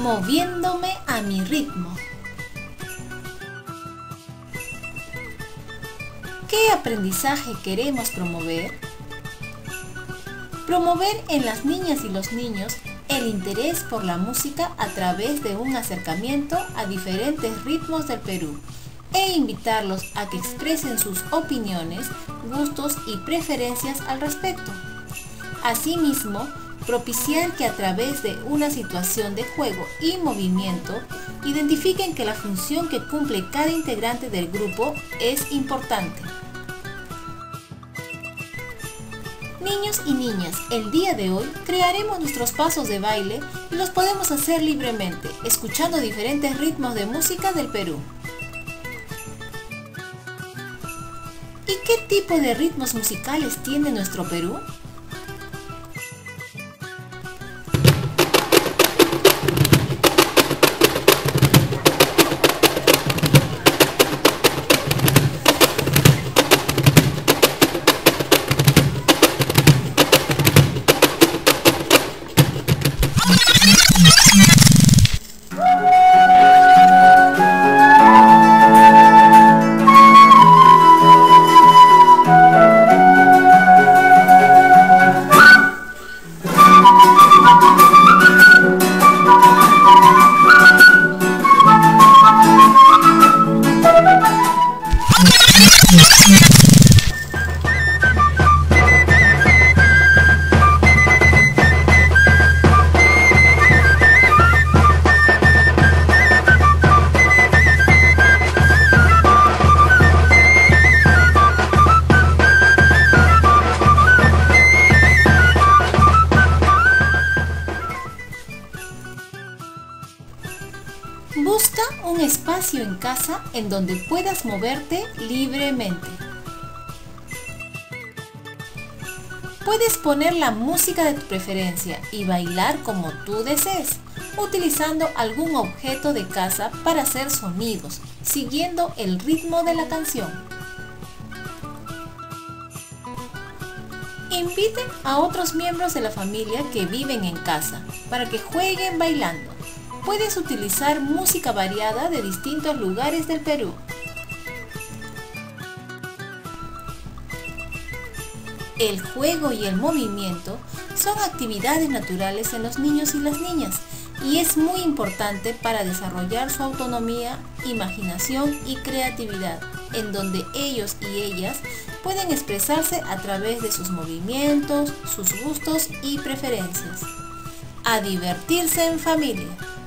moviéndome a mi ritmo. ¿Qué aprendizaje queremos promover? Promover en las niñas y los niños el interés por la música a través de un acercamiento a diferentes ritmos del Perú e invitarlos a que expresen sus opiniones, gustos y preferencias al respecto. Asimismo, propiciar que a través de una situación de juego y movimiento identifiquen que la función que cumple cada integrante del grupo es importante. Niños y niñas, el día de hoy crearemos nuestros pasos de baile y los podemos hacer libremente, escuchando diferentes ritmos de música del Perú. ¿Y qué tipo de ritmos musicales tiene nuestro Perú? Busca un espacio en casa en donde puedas moverte libremente. Puedes poner la música de tu preferencia y bailar como tú desees, utilizando algún objeto de casa para hacer sonidos, siguiendo el ritmo de la canción. Inviten a otros miembros de la familia que viven en casa para que jueguen bailando. Puedes utilizar música variada de distintos lugares del Perú. El juego y el movimiento son actividades naturales en los niños y las niñas y es muy importante para desarrollar su autonomía, imaginación y creatividad, en donde ellos y ellas pueden expresarse a través de sus movimientos, sus gustos y preferencias. A divertirse en familia.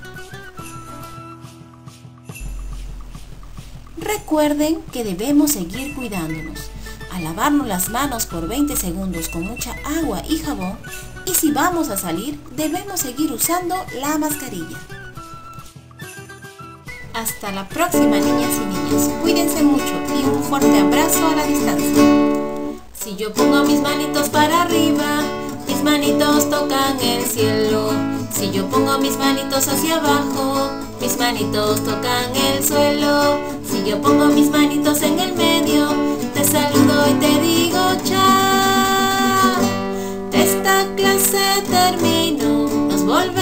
Recuerden que debemos seguir cuidándonos, a lavarnos las manos por 20 segundos con mucha agua y jabón, y si vamos a salir debemos seguir usando la mascarilla. Hasta la próxima, niñas y niños, cuídense mucho y un fuerte abrazo a la distancia. Si yo pongo mis manitos para arriba, mis manitos tocan el cielo. Si yo pongo mis manitos hacia abajo, mis manitos tocan el suelo. Si yo pongo mis manitos en el medio, te saludo y te digo chao. Esta clase terminó, nos volvemos.